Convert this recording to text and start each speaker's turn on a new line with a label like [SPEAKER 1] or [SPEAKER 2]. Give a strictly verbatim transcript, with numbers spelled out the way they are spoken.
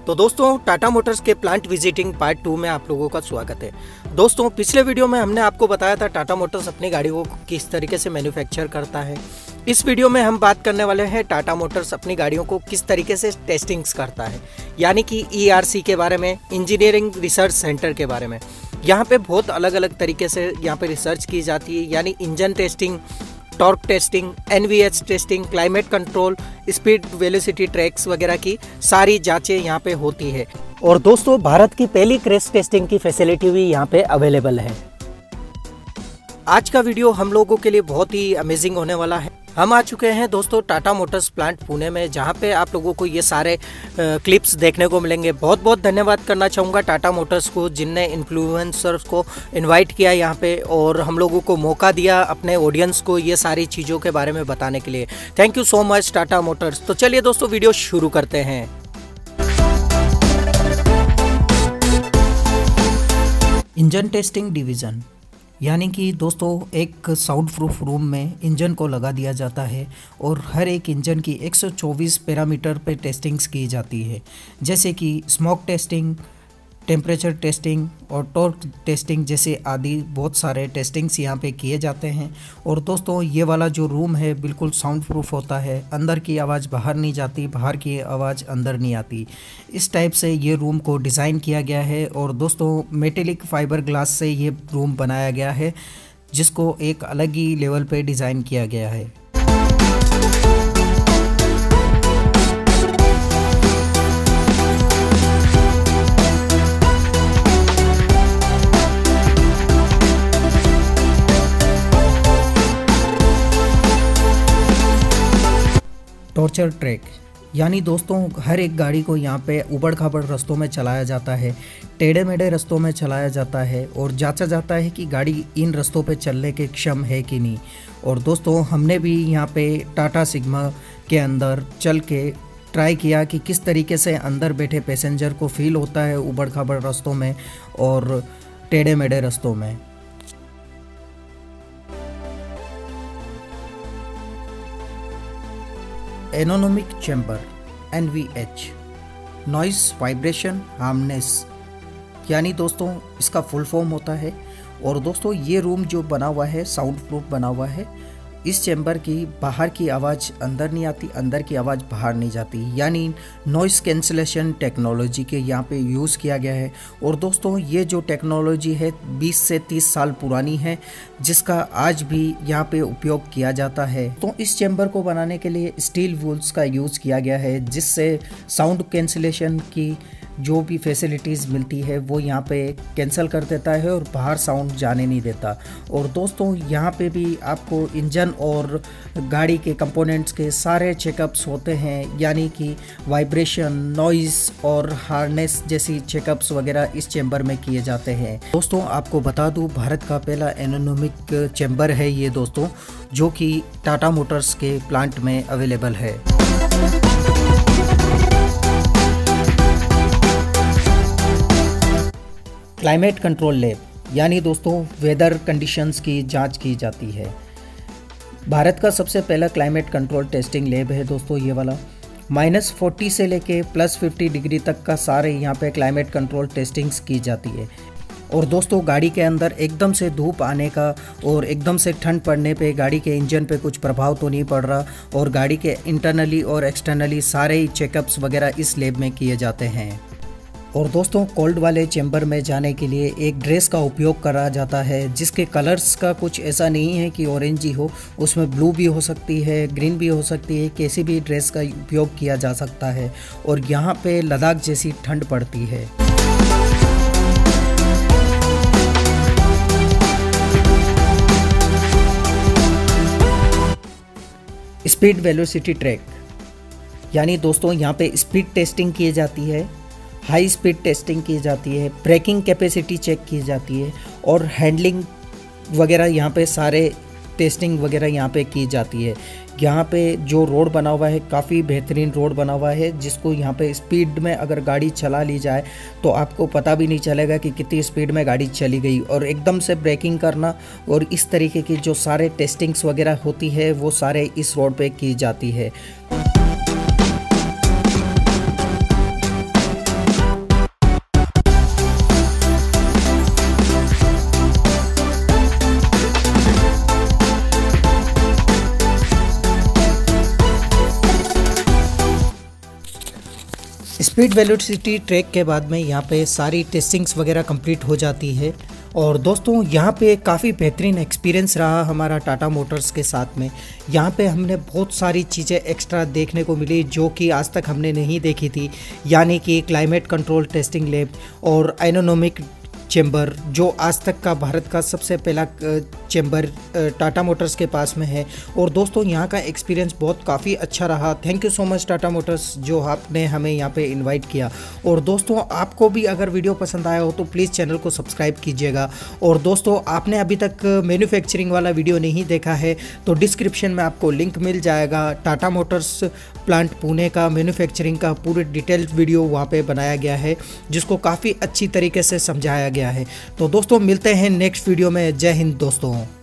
[SPEAKER 1] तो दोस्तों टाटा मोटर्स के प्लांट विजिटिंग पार्ट टू में आप लोगों का स्वागत है। दोस्तों पिछले वीडियो में हमने आपको बताया था टाटा मोटर्स अपनी गाड़ियों को किस तरीके से मैन्युफैक्चर करता है। इस वीडियो में हम बात करने वाले हैं टाटा मोटर्स अपनी गाड़ियों को किस तरीके से टेस्टिंग्स करता है, यानी कि ई आर सी के बारे में, इंजीनियरिंग रिसर्च सेंटर के बारे में। यहाँ पे बहुत अलग अलग तरीके से यहाँ पे रिसर्च की जाती है, यानी engine testing, torque testing, N V H testing, climate control, speed velocity tracks वगैरह की सारी जांचें यहाँ पे होती है। और दोस्तों भारत की पहली क्रैश टेस्टिंग की फैसिलिटी भी यहाँ पे अवेलेबल है। आज का वीडियो हम लोगों के लिए बहुत ही अमेजिंग होने वाला है। हम आ चुके हैं दोस्तों टाटा मोटर्स प्लांट पुणे में, जहां पे आप लोगों को ये सारे क्लिप्स देखने को मिलेंगे। बहुत बहुत धन्यवाद करना चाहूँगा टाटा मोटर्स को, जिनने इन्फ्लुएंसर्स को इनवाइट किया यहाँ पे और हम लोगों को मौका दिया अपने ऑडियंस को ये सारी चीज़ों के बारे में बताने के लिए। Thank you so much Tata Motors. तो चलिए दोस्तों वीडियो शुरू करते हैं। इंजन टेस्टिंग डिवीज़न, यानी कि दोस्तों एक साउंड प्रूफ रूम में इंजन को लगा दिया जाता है और हर एक इंजन की एक सौ चौबीस पैरामीटर पे टेस्टिंग्स की जाती है, जैसे कि स्मोक टेस्टिंग, टेम्परेचर टेस्टिंग और टॉर्क टेस्टिंग जैसे आदि बहुत सारे टेस्टिंग्स यहाँ पे किए जाते हैं। और दोस्तों ये वाला जो रूम है बिल्कुल साउंड प्रूफ होता है, अंदर की आवाज़ बाहर नहीं जाती, बाहर की आवाज़ अंदर नहीं आती। इस टाइप से ये रूम को डिज़ाइन किया गया है। और दोस्तों मेटेलिक फाइबर ग्लास से ये रूम बनाया गया है, जिसको एक अलग ही लेवल पे डिज़ाइन किया गया है। टॉर्चर ट्रैक, यानी दोस्तों हर एक गाड़ी को यहाँ पे उबड़ खाबड़ रास्तों में चलाया जाता है, टेढ़े मेढ़े रास्तों में चलाया जाता है और जांचा जाता है कि गाड़ी इन रास्तों पे चलने के क्षम है कि नहीं। और दोस्तों हमने भी यहाँ पे टाटा सिग्मा के अंदर चल के ट्राई किया कि किस तरीके से अंदर बैठे पैसेंजर को फील होता है उबड़ खाबड़ रास्तों में और टेढ़े मेढ़े रास्तों में। Anechoic chamber N V H, noise vibration harshness, यानी दोस्तों इसका फुल फॉर्म होता है। और दोस्तों ये रूम जो बना हुआ है साउंड प्रूफ बना हुआ है। इस चैम्बर की बाहर की आवाज़ अंदर नहीं आती, अंदर की आवाज़ बाहर नहीं जाती, यानी नॉइस कैंसलेशन टेक्नोलॉजी के यहाँ पे यूज़ किया गया है। और दोस्तों ये जो टेक्नोलॉजी है बीस से तीस साल पुरानी है, जिसका आज भी यहाँ पे उपयोग किया जाता है। तो इस चैम्बर को बनाने के लिए स्टील वूल्स का यूज़ किया गया है, जिससे साउंड कैंसलेशन की जो भी फैसिलिटीज़ मिलती है वो यहाँ पे कैंसिल कर देता है और बाहर साउंड जाने नहीं देता। और दोस्तों यहाँ पे भी आपको इंजन और गाड़ी के कंपोनेंट्स के सारे चेकअप्स होते हैं, यानी कि वाइब्रेशन, नॉइज़ और हार्नेस जैसी चेकअप्स वगैरह इस चैम्बर में किए जाते हैं। दोस्तों आपको बता दूँ भारत का पहला एनोनोमिक चैम्बर है ये दोस्तों, जो कि टाटा मोटर्स के प्लांट में अवेलेबल है। क्लाइमेट कंट्रोल लैब, यानी दोस्तों वेदर कंडीशंस की जांच की जाती है। भारत का सबसे पहला क्लाइमेट कंट्रोल टेस्टिंग लैब है दोस्तों ये वाला। माइनस फोर्टी से लेके प्लस फिफ्टी डिग्री तक का सारे यहाँ पे क्लाइमेट कंट्रोल टेस्टिंग्स की जाती है। और दोस्तों गाड़ी के अंदर एकदम से धूप आने का और एकदम से ठंड पड़ने पे गाड़ी के इंजन पे कुछ प्रभाव तो नहीं पड़ रहा, और गाड़ी के इंटरनली और एक्सटर्नली सारे ही चेकअप्स वगैरह इस लैब में किए जाते हैं। और दोस्तों कोल्ड वाले चैम्बर में जाने के लिए एक ड्रेस का उपयोग करा जाता है, जिसके कलर्स का कुछ ऐसा नहीं है कि ऑरेंज ही हो, उसमें ब्लू भी हो सकती है, ग्रीन भी हो सकती है, कैसी भी ड्रेस का उपयोग किया जा सकता है। और यहाँ पे लद्दाख जैसी ठंड पड़ती है। स्पीड वेलोसिटी ट्रैक, यानी दोस्तों यहाँ पे स्पीड टेस्टिंग की जाती है, हाई स्पीड टेस्टिंग की जाती है, ब्रेकिंग कैपेसिटी चेक की जाती है और हैंडलिंग वगैरह यहाँ पे सारे टेस्टिंग वगैरह यहाँ पे की जाती है। यहाँ पे जो रोड बना हुआ है काफ़ी बेहतरीन रोड बना हुआ है, जिसको यहाँ पे स्पीड में अगर गाड़ी चला ली जाए तो आपको पता भी नहीं चलेगा कि कितनी स्पीड में गाड़ी चली गई। और एकदम से ब्रेकिंग करना और इस तरीके की जो सारे टेस्टिंग्स वगैरह होती है वो सारे इस रोड पे की जाती है। स्पीड वेलोसिटी ट्रैक के बाद में यहाँ पे सारी टेस्टिंग्स वगैरह कंप्लीट हो जाती है। और दोस्तों यहाँ पे काफ़ी बेहतरीन एक्सपीरियंस रहा हमारा टाटा मोटर्स के साथ में। यहाँ पे हमने बहुत सारी चीज़ें एक्स्ट्रा देखने को मिली जो कि आज तक हमने नहीं देखी थी, यानी कि क्लाइमेट कंट्रोल टेस्टिंग लैब और एरोनॉमिक चैम्बर, जो आज तक का भारत का सबसे पहला चैम्बर टाटा मोटर्स के पास में है। और दोस्तों यहाँ का एक्सपीरियंस बहुत काफ़ी अच्छा रहा। Thank you so much Tata Motors जो आपने हमें यहाँ पे इनवाइट किया। और दोस्तों आपको भी अगर वीडियो पसंद आया हो तो प्लीज़ चैनल को सब्सक्राइब कीजिएगा। और दोस्तों आपने अभी तक मैन्युफैक्चरिंग वाला वीडियो नहीं देखा है तो डिस्क्रिप्शन में आपको लिंक मिल जाएगा। टाटा मोटर्स प्लांट पुणे का मैन्युफैक्चरिंग का पूरे डिटेल्ड वीडियो वहाँ पे बनाया गया है, जिसको काफ़ी अच्छी तरीके से समझाया गया है। तो दोस्तों मिलते हैं नेक्स्ट वीडियो में। जय हिंद दोस्तों।